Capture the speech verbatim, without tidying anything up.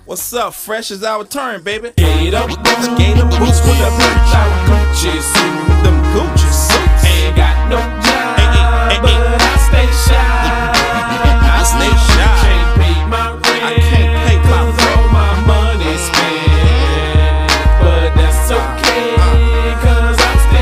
What's up? Fresh is our turn, baby. Gator, Gator boots with a bitch.